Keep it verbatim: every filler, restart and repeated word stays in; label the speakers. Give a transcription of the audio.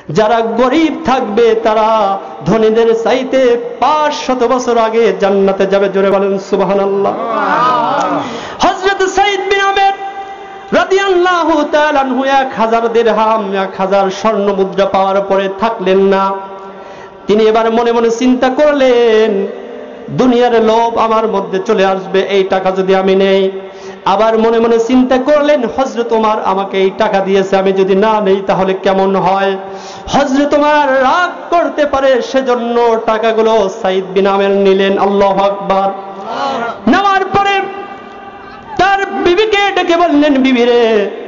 Speaker 1: যারা গরিব থাকবে তারা ধনীদের চাইতে পাঁচ শত বছর আগে জান্নাতে যাবে। জোরে বলেন সুবহানাল্লাহ। হযরত সাঈদ বিন আমের রাদিয়াল্লাহু তাআলা আনহু এক হাজার দিরহাম, এক হাজার স্বর্ণ মুদ্রা পাওয়ার পরে থাকলেন না। তিনি এবার মনে মনে চিন্তা করলেন, দুনিয়ার লোভ আমার মধ্যে চলে আসবে এই টাকা যদি আমি নেই। আবার মনে মনে চিন্তা করলেন, হযরত ওমর আমাকে এই টাকা দিয়েছে, আমি যদি না নেই তাহলে কেমন হয়। হযরত ওমর রাগ করতে পারে, সেজন্য টাকাগুলো সাঈদ বিন আমের নিলেন। আল্লাহু আকবার। নেওয়ার পরে তার বিবিকে ডেকে বললেন, বিবি রে,